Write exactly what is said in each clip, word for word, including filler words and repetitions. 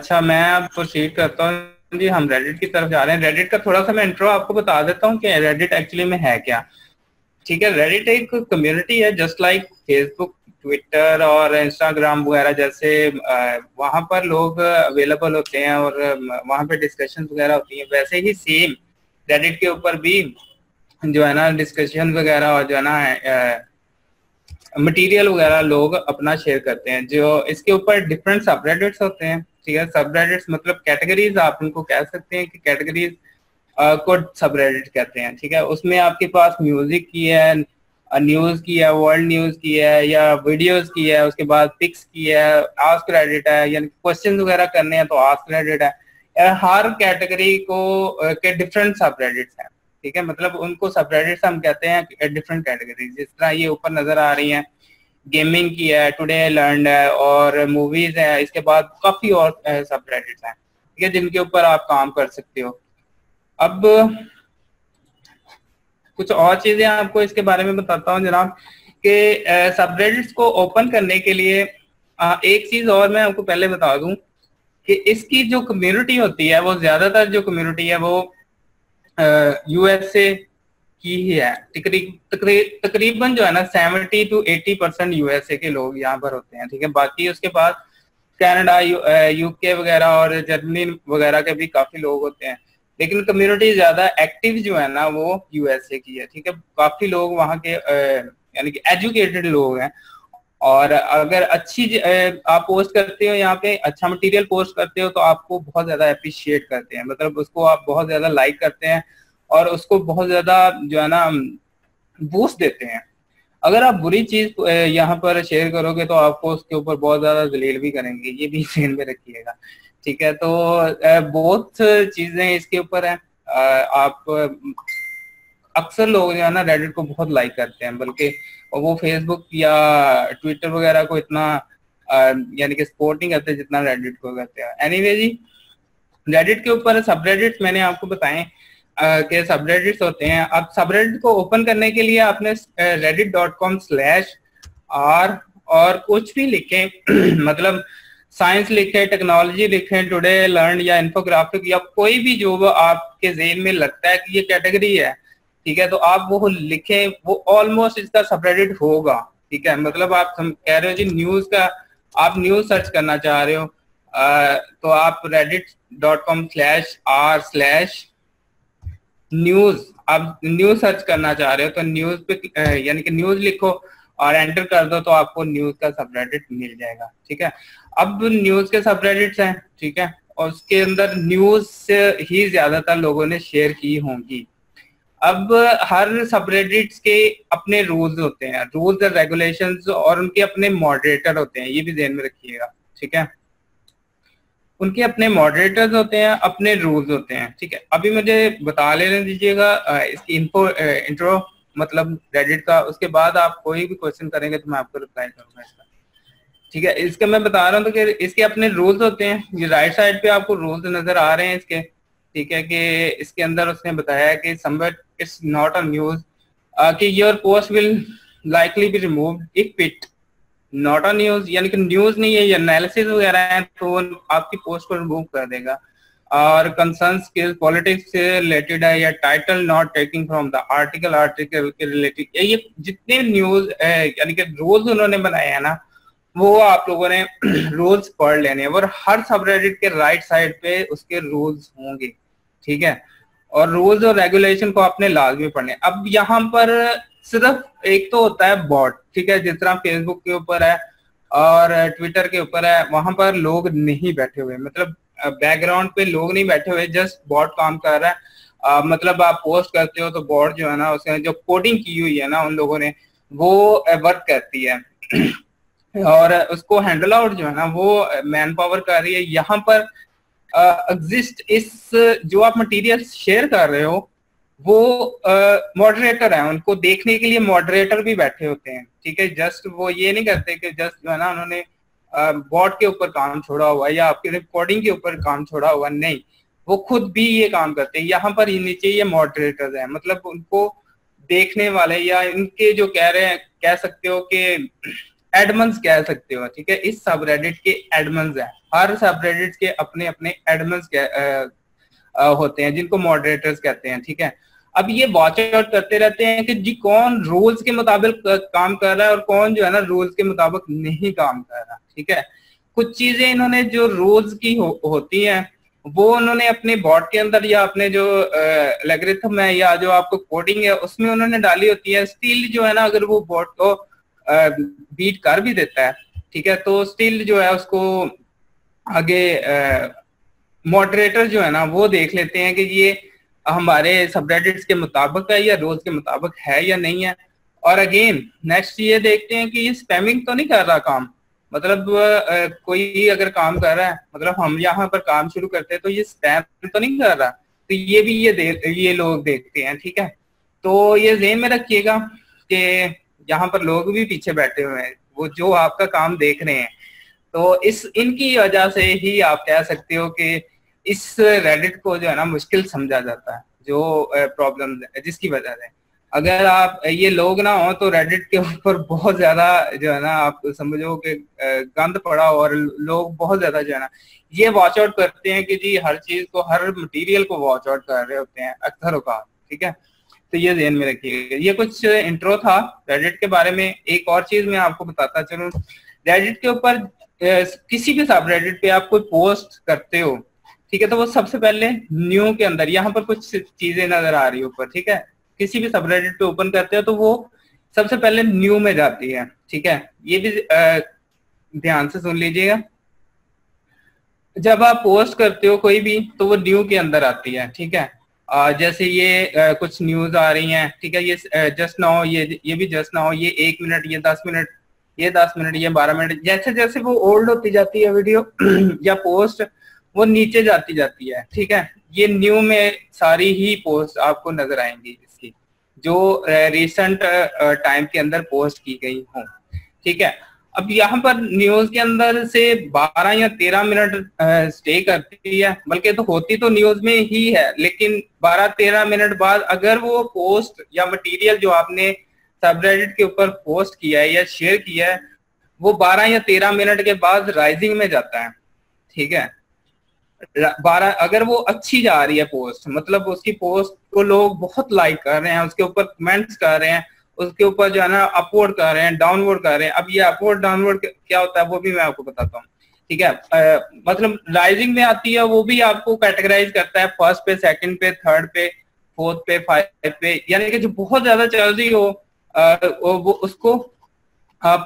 अच्छा, मैं अब प्रोसीड करता हूँ जी। हम रेडिट की तरफ जा रहे हैं। रेडिट का थोड़ा सा मैं इंट्रो आपको बता देता हूँ कि रेडिट एक्चुअली में है क्या। ठीक है, रेडिट एक कम्युनिटी है जस्ट लाइक फेसबुक, ट्विटर और इंस्टाग्राम वगैरह जैसे। वहाँ पर लोग अवेलेबल होते हैं और वहाँ पे डिस्कशन वगैरह होती है। वैसे ही सेम रेडिट के ऊपर भी जो है ना डिस्कशन वगैरह और जो है ना मटेरियल वगैरह लोग अपना शेयर करते हैं। जो इसके ऊपर डिफरेंट सबरेडिट्स होते हैं। ठीक है, सबरेडिट्स मतलब कैटेगरीज, आप उनको कह सकते हैं कि कैटेगरीज को सबरेडिट कहते हैं। ठीक है, उसमें आपके पास म्यूजिक की है, न्यूज की है, वर्ल्ड न्यूज की है, या वीडियोस की है, उसके बाद पिक्स की है, आस्क रेडिट है, यानी क्वेश्चन वगैरह करने हैं तो आस्क रेडिट है। हर कैटेगरी को के डिफरेंट सबरेडिट्स हैं। ठीक है, मतलब उनको सबरेडिट्स हम कहते हैं डिफरेंट कैटेगरी। जिस तरह ये ऊपर नजर आ रही हैं, गेमिंग की है, टुडे लर्न है, और मूवीज है। इसके बाद काफी और सबरेडिट्स हैं, ठीक है, जिनके ऊपर आप काम कर सकते हो। अब कुछ और चीजें आपको इसके बारे में बताता हूँ जनाब कि सबरेडिट्स को ओपन करने के लिए आ, एक चीज और मैं आपको पहले बता दूं कि इसकी जो कम्युनिटी होती है वो ज्यादातर जो कम्युनिटी है वो यूएसए की ही है। तकरीब तकरीबन जो है ना seventy to eighty percent USA के लोग यहाँ पर होते हैं। ठीक है, बाकी उसके बाद कनाडा, यूके वगैरह और जर्मनी वगैरह के भी काफी लोग होते हैं, लेकिन कम्युनिटी ज्यादा एक्टिव जो है ना वो यूएसए की है। ठीक है, काफी लोग वहाँ के यानी कि एजुकेटेड लोग हैं, और अगर अच्छी आप पोस्ट करते हो यहाँ पे, अच्छा मटेरियल पोस्ट करते हो तो आपको बहुत ज्यादा अप्रिशिएट करते हैं, मतलब उसको आप बहुत ज्यादा लाइक करते हैं और उसको बहुत ज्यादा जो है ना बूस्ट देते हैं। अगर आप बुरी चीज यहाँ पर शेयर करोगे तो आपको उसके ऊपर बहुत ज्यादा जलील भी करेंगे, ये भी ध्यान में रखिएगा। ठीक है, तो बहुत चीजें इसके ऊपर है। आप अक्सर लोग जो है ना रेडिट को बहुत लाइक करते हैं, बल्कि वो फेसबुक या ट्विटर वगैरह को इतना यानी कि सपोर्ट नहीं करते जितना रेडिट को करते हैं। एनीवे जी, रेडिट के ऊपर सबरेडिट्स मैंने आपको बताएं के सबरेडिट्स होते हैं। अब सबरेडिट को ओपन करने के लिए आपने Reddit dot com slash R और कुछ भी लिखें मतलब साइंस लिखें, टेक्नोलॉजी लिखें, टुडे लर्न या इन्फोग्राफिक या कोई भी जो वो आपके जेहन में लगता है कि ये कैटेगरी है, ठीक है, तो आप वो लिखें, वो ऑलमोस्ट इसका सबरेडिट होगा। ठीक है, मतलब आप कह रहे हो जी न्यूज का, आप न्यूज सर्च करना चाह रहे हो, आ, तो आप Reddit dot com slash R slash news, आप न्यूज सर्च करना चाह रहे हो तो न्यूज पे यानी कि न्यूज लिखो और एंटर कर दो तो आपको न्यूज का सबरेडिट मिल जाएगा। ठीक है, अब न्यूज के सबरेडिट्स हैं, ठीक है, और उसके अंदर न्यूज से ही ज्यादातर लोगों ने शेयर की होंगी। अब हर सबरेडिट्स के अपने रूल्स होते हैं, रूल्स और रेगुलेशंस, और उनके अपने मॉडरेटर होते हैं, ये भी ध्यान में रखिएगा। ठीक है, उनके अपने मॉडरेटर्स होते हैं, अपने रूल्स होते हैं। ठीक है, अभी मुझे बता लेने दीजिएगा इसकी इन्फो इंट्रो मतलब रेडिट का, उसके बाद आप कोई भी क्वेश्चन करेंगे तो मैं आपको रिप्लाई करूंगा इसका। ठीक है, इसका मैं बता रहा हूँ तो कि इसके अपने रूल्स होते हैं। ये राइट साइड पे आपको रूल्स नजर आ रहे हैं इसके। ठीक है, कि इसके अंदर उसने बताया कि somewhere it's not a news कि your post will likely be removed if it not a news, यानी कि न्यूज नहीं है, ये एनालिसिस वगैरह है तो आपकी पोस्ट को रिमूव कर देगा। और कंसर्न स्किल्स पॉलिटिक्स से रिलेटेड है, या title not taking from the article article के रिलेटेड, ये जितने न्यूज यानी कि रूल्स उन्होंने बनाए हैं ना वो आप लोगों ने रूल्स पढ़ लेने हैं, और हर सबरेडिट के राइट साइड पे उसके रूल्स होंगे। ठीक है, और रूल्स और रेगुलेशन को आपने लाजमी पढ़ने। अब यहाँ पर सिर्फ एक तो होता है बॉट, ठीक है, जिस तरह फेसबुक के ऊपर है और ट्विटर के ऊपर है, वहां पर लोग नहीं बैठे हुए, मतलब बैकग्राउंड पे लोग नहीं बैठे हुए, जस्ट बॉट काम कर रहा है। आ, मतलब आप पोस्ट करते हो तो बॉट जो है ना उसने जो कोडिंग की हुई है ना उन लोगों ने वो वर्क करती है और उसको हैंडल आउट जो है ना वो मैन पावर कर रही है। यहाँ पर एग्जिस्ट इस जो आप मटेरियल शेयर कर रहे हो वो मॉडरेटर है, उनको देखने के लिए मॉडरेटर भी बैठे होते हैं। ठीक है, जस्ट वो ये नहीं करते कि जस्ट जो है ना उन्होंने बॉट के ऊपर काम छोड़ा हुआ है या आपके रिकॉर्डिंग के ऊपर काम छोड़ा हुआ, नहीं, वो खुद भी ये काम करते हैं। यहाँ पर नीचे ये मॉडरेटर्स हैं, मतलब उनको देखने वाले या इनके जो कह रहे हैं, कह सकते हो कि एडमन्स कह सकते हो, ठीक है। इस सबरेडिट के एडमन्स है, हर सबरेडिट के अपने अपने एडमन्स होते हैं जिनको मॉडरेटर्स कहते हैं, ठीक है। अब ये वॉच आउट करते रहते हैं कि जी कौन रूल्स के मुताबिक काम कर रहा है और कौन जो है ना रूल्स के मुताबिक नहीं काम कर रहा, ठीक है। कुछ चीजें इन्होंने जो रूल्स की हो, होती हैं वो उन्होंने अपने बॉट के अंदर या अपने जो एल्गोरिथम है या जो आपको कोडिंग है उसमें उन्होंने डाली होती है। स्टिल जो है ना अगर वो बॉट को बीट कर भी देता है, ठीक है, तो स्टिल जो है उसको आगे मॉडरेटर जो है ना वो देख लेते हैं कि ये हमारे सबरेडिट्स के मुताबिक है या रोज के मुताबिक है या नहीं है। और अगेन नेक्स्ट ये देखते हैं कि ये स्पैमिंग तो नहीं कर रहा काम, मतलब आ, कोई अगर काम कर रहा है, मतलब हम यहाँ पर काम शुरू करते हैं तो ये स्पैम तो नहीं कर रहा, तो ये भी ये दे, ये लोग देखते हैं, ठीक है। तो ये ज़हन में रखिएगा कि यहाँ पर लोग भी पीछे बैठे हुए हैं, वो जो आपका काम देख रहे हैं। तो इस इनकी वजह से ही आप कह सकते हो कि इस रेडिट को जो है ना मुश्किल समझा जाता है, जो प्रॉब्लम जिसकी वजह से अगर आप ये लोग ना हो तो रेडिट के ऊपर बहुत ज्यादा जो है ना आप समझो कि गंद पड़ा और लोग बहुत ज्यादा जो है ना ये वॉच आउट करते हैं कि जी हर चीज को, हर मटेरियल को वॉच आउट कर रहे होते हैं अक्सर औकात, ठीक है। तो ये ध्यान में रखिएगा। ये कुछ इंट्रो था रेडिट के बारे में। एक और चीज मैं आपको बताता चलूं, रेडिट के ऊपर किसी भी सब रेडिट पे आप कोई पोस्ट करते हो, ठीक है, तो वो सबसे पहले न्यू के अंदर यहाँ पर कुछ चीजें नजर आ रही है ऊपर, ठीक है, किसी भी सबरेडिट पे ओपन करते हो तो वो सबसे पहले न्यू में जाती है, ठीक है। ये भी ध्यान से सुन लीजिएगा, जब आप पोस्ट करते हो कोई भी तो वो न्यू के अंदर आती है, ठीक है। आ, जैसे ये आ, कुछ न्यूज आ रही हैं, ठीक है, ये जस्ट नाउ, ये ये भी जस्ट नाउ, ये एक मिनट, ये दस मिनट, ये दस मिनट, ये बारह मिनट, जैसे जैसे वो ओल्ड होती जाती है वीडियो या पोस्ट वो नीचे जाती जाती है, ठीक है। ये न्यू में सारी ही पोस्ट आपको नजर आएंगी इसकी जो रिसेंट टाइम के अंदर पोस्ट की गई हो, ठीक है। अब यहाँ पर न्यूज के अंदर से बारह या तेरह मिनट स्टे करती है, बल्कि तो होती तो न्यूज में ही है, लेकिन बारह तेरह मिनट बाद अगर वो पोस्ट या मटेरियल जो आपने सबरेडिट के ऊपर पोस्ट किया है या शेयर किया है वो बारह या तेरह मिनट के बाद राइजिंग में जाता है, ठीक है। बारह अगर वो अच्छी जा रही है पोस्ट, मतलब उसकी पोस्ट को लोग बहुत लाइक कर रहे हैं, उसके ऊपर कमेंट्स कर रहे हैं, उसके ऊपर जो है ना अपवर्ड कर रहे हैं, डाउनवर्ड कर रहे हैं। अब ये अपवर्ड डाउनवर्ड क्या होता है वो भी मैं आपको बताता हूँ, ठीक है। आ, मतलब राइजिंग में आती है वो भी आपको कैटेगराइज करता है फर्स्ट पे, सेकंड पे, थर्ड पे, फोर्थ पे, फाइव पे, यानी कि जो बहुत ज्यादा चल रही हो आ, वो उसको आप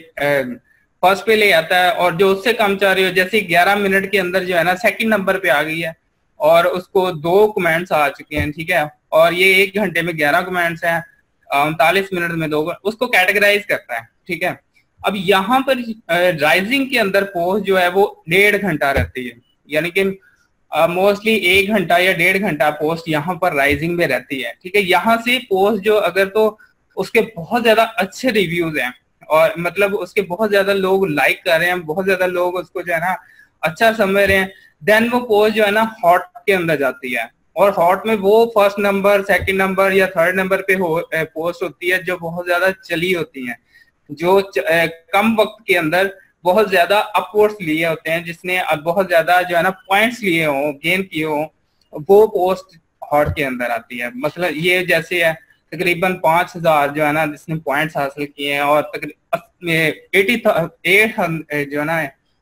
फर्स्ट पे ले आता है, और जो उससे कम चल रही हो जैसे ग्यारह मिनट के अंदर जो है ना सेकंड नंबर पे आ गई है और उसको दो कमेंट्स आ चुके हैं, ठीक है, और ये एक घंटे में ग्यारह कमेंट्स हैं, उनतालीस मिनट में दो, उसको कैटेगराइज करता है, ठीक है। अब यहाँ पर राइजिंग के अंदर पोस्ट जो है वो डेढ़ घंटा रहती है, यानी कि मोस्टली एक घंटा या डेढ़ घंटा पोस्ट यहाँ पर राइजिंग में रहती है, ठीक है। यहाँ से पोस्ट जो अगर तो उसके बहुत ज्यादा अच्छे रिव्यूज हैं और मतलब उसके बहुत ज्यादा लोग लाइक कर रहे हैं, बहुत ज्यादा लोग उसको जो है ना अच्छा समझ रहे हैं, देन वो पोस्ट जो है ना हॉट के अंदर जाती है, और हॉट में वो फर्स्ट नंबर, सेकंड नंबर या थर्ड नंबर पे हो, पोस्ट होती है जो बहुत ज्यादा चली होती है, जो च, कम वक्त के अंदर बहुत ज्यादा अपवर्ड्स लिए होते हैं, जिसने बहुत ज्यादा जो है ना पॉइंट्स लिए हों, गेन किए हों, वो पोस्ट हॉट के अंदर आती है। मतलब ये जैसे है तकरीबन पांच हजार जो है ना जिसने पॉइंट्स हासिल किए हैं और तकरीबन एटी एट जो है ना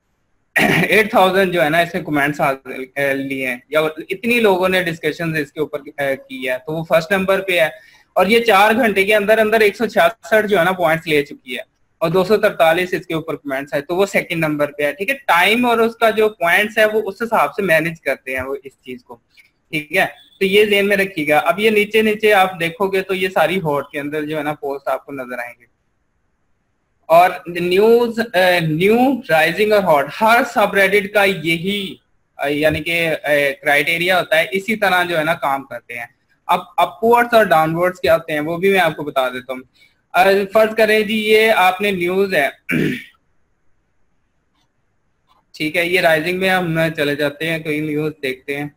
एट थाउजेंड जो है ना इसने कमेंट्स हासिल लिए हैं या इतनी लोगों ने डिस्कशन इसके ऊपर की है, तो वो फर्स्ट नंबर पे है। और ये चार घंटे के अंदर अंदर एक सौ छियासठ जो है ना पॉइंट्स ले चुकी है और दो सौ तरतालीस इसके ऊपर कमेंट्स है, तो वो सेकंड नंबर पे है, ठीक है। टाइम और उसका जो पॉइंट्स है वो उस हिसाब से मैनेज करते हैं वो इस चीज को, ठीक है। तो ये ध्यान में रखिएगा। अब ये नीचे नीचे आप देखोगे तो ये सारी हॉट के अंदर जो है ना पोस्ट आपको नजर आएंगे, और न्यूज न्यू, राइजिंग और हॉट हर सब रेडिट का यही यानी कि क्राइटेरिया होता है, इसी तरह जो है ना काम करते हैं। अब अपवर्ड्स और डाउनवर्ड्स क्या होते हैं वो भी मैं आपको बता देता हूँ। फर्ज करें जी ये आपने न्यूज है ठीक है, ये राइजिंग में हम चले जाते हैं, कोई न्यूज देखते हैं।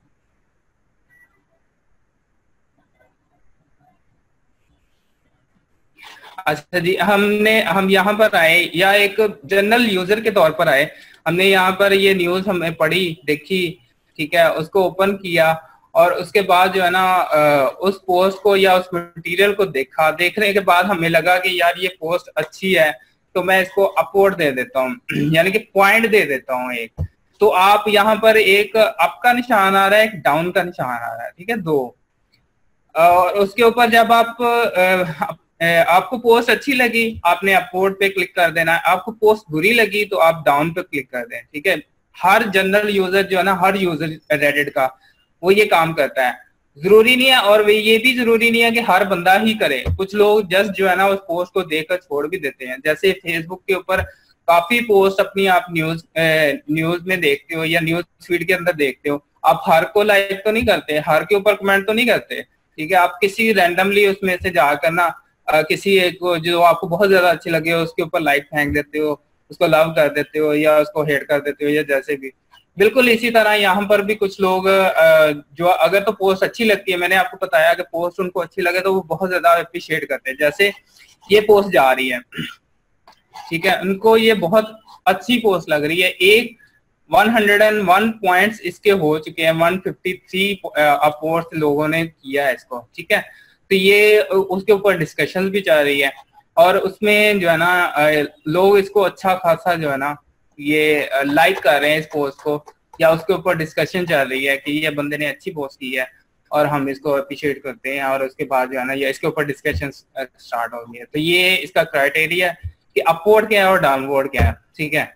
अच्छा जी, हमने हम यहाँ पर आए या एक जनरल यूजर के तौर पर आए, हमने यहाँ पर ये न्यूज हमें पढ़ी देखी, ठीक है, उसको ओपन किया और उसके बाद जो है ना उस पोस्ट को या उस मटेरियल को देखा। देखने के बाद हमें लगा कि यार ये पोस्ट अच्छी है, तो मैं इसको अपवोर्ड दे देता हूँ यानी कि पॉइंट दे देता हूँ एक। तो आप यहाँ पर एक अप का निशान आ रहा है, एक डाउन का निशान आ रहा है, ठीक है, दो। और उसके ऊपर जब आप आपको पोस्ट अच्छी लगी आपने अपवोर्ड पे क्लिक कर देना है, आपको पोस्ट बुरी लगी तो आप डाउन पे क्लिक कर दें, ठीक है। हर जनरल यूजर जो है ना, हर यूजर रेडिट का वो ये काम करता है। जरूरी नहीं है, और ये भी जरूरी नहीं है कि हर बंदा ही करे। कुछ लोग जस्ट जो है ना उस पोस्ट को देखकर छोड़ भी देते हैं। जैसे फेसबुक के ऊपर काफी पोस्ट अपनी आप न्यूज न्यूज में देखते हो या न्यूज फीड के अंदर देखते हो, आप हर को लाइक तो नहीं करते, हर के ऊपर कमेंट तो नहीं करते, ठीक है। आप किसी रैंडमली उसमें से जाकर ना आ, किसी एक को जो आपको बहुत ज्यादा अच्छी लगे उसके ऊपर लाइक फेंक देते हो, उसको लव कर देते हो या उसको हेट कर देते हो या जैसे भी। बिल्कुल इसी तरह यहाँ पर भी कुछ लोग जो अगर तो पोस्ट अच्छी लगती है, मैंने आपको बताया कि पोस्ट उनको अच्छी लगे तो वो बहुत ज्यादा अप्रिशिएट करते हैं। जैसे ये पोस्ट जा रही है, ठीक है, उनको ये बहुत अच्छी पोस्ट लग रही है, एक एक सौ एक पॉइंट्स इसके हो चुके हैं, एक सौ तिरेपन अपवोर्ड्स लोगों ने किया है इसको, ठीक है। तो ये उसके ऊपर डिस्कशन भी चल रही है और उसमें जो है ना लोग इसको अच्छा खासा जो है ना ये लाइक कर रहे हैं इस पोस्ट को, या उसके ऊपर डिस्कशन चल रही है कि ये बंदे ने अच्छी पोस्ट की है और हम इसको अप्रिशिएट करते हैं, और उसके बाद जो है ना ये इसके ऊपर डिस्कशन स्टार्ट हो गई है। तो ये इसका क्राइटेरिया कि अपवर्ड क्या है और डाउनवर्ड क्या है, ठीक है।